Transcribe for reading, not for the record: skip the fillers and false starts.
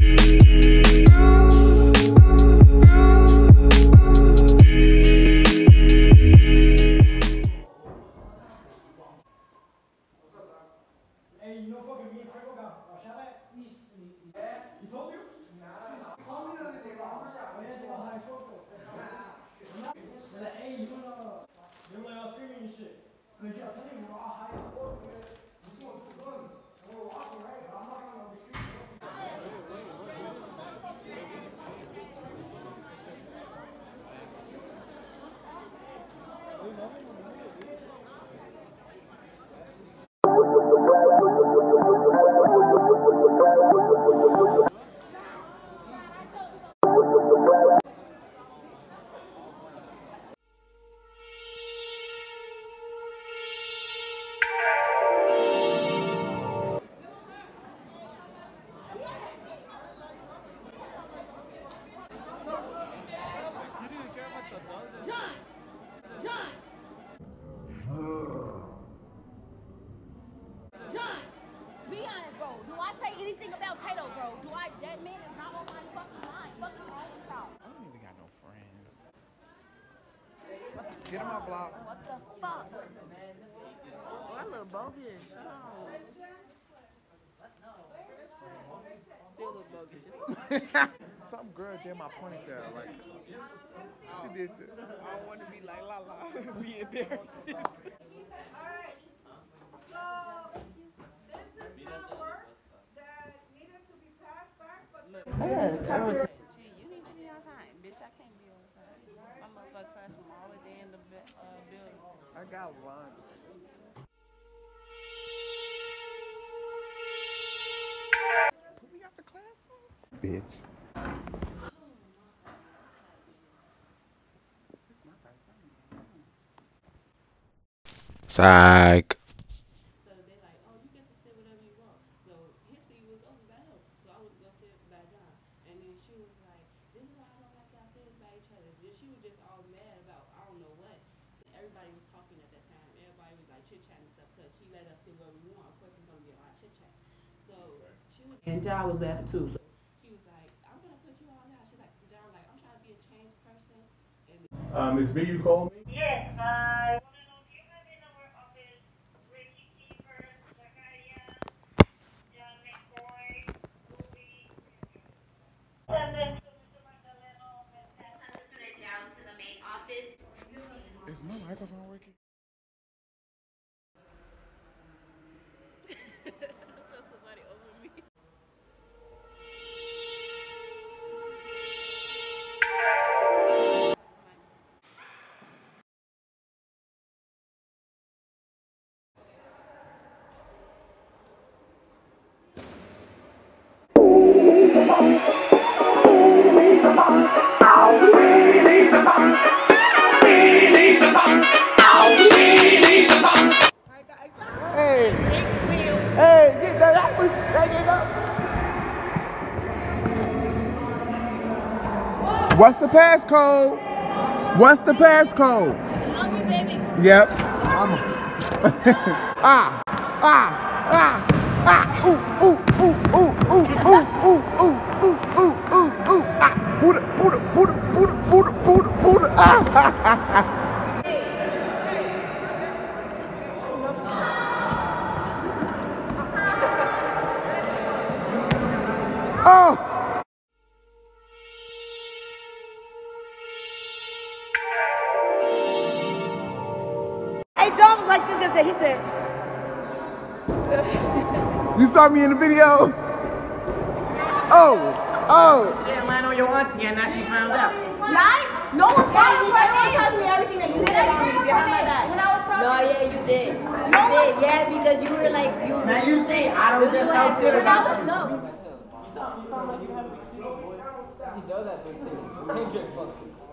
Hey, you know fucking me and Franco got shot at? Yeah. He told you? Nah. Call me the other day, bro. Yeah, they were high as fuck though. They're like, hey, you wanna... They were like all screaming and shit. Cause yeah, I'm telling you, we were all high as fuck, man. We smoked 2 guns. And we were walking, right? But I'm walking on the street. Anything about Tato, bro? That man is not on my fucking mind. Fucking wrong with y'all. I don't even got no friends. Get him off vlog. What the fuck? Oh, that look bogus. Shut up. Still look bogus. Some girl did my ponytail. Like, she did this. I don't want to be like La be embarrassed. Alright, so this is not work that needed to be passed back, but Yes, Gee, you need to be on time. Bitch, I can't be on time. My motherfucker class from all the way in the building. I got lunch. Put me out the classroom? Bitch. Psych. So they like, oh, you get to sit whatever you want. So his seat was over by him. So I was gonna sit by John. And then she was like, this is why I don't like y'all sitting by each other. Then she was just all mad about I don't know what. So everybody was talking at that time. Everybody was like chit-chatting and stuff because she let us sit where we want. Of course it's gonna be a lot of chit-chat. So she was and John was laughing too. So she was like, I'm gonna put you all out. She's like, John, like, I'm trying to be a changed person. And Miss B, you called me? yes, I want to know, do you have the number of his Richie Keeper, Zachariah, John McCoy, Louis, and then to Mr. Magdaleno, and send the student down to the main office. Is my microphone working? somebody over me. Hey, hey, get that up. Get up. What's the passcode? What's the passcode? Yep. Ooh, ooh, ooh, ooh, ooh, ooh, ooh, ooh, ooh, ooh, ooh, ooh, Buddha, Buddha, Buddha, Buddha, Buddha, Buddha, Buddha, Oh! Hey, John was like this. He said, You saw me in the video? Oh! She didn't land on your auntie and now she found out. right? No one told me. Everyone told me everything that you said about me behind my back. When I was No, yeah, you did. You did, yeah, because you were like, Now you say I don't just talk shit about you. No. You sound like you have a boy. He does that thing too. Kendrick fucks you.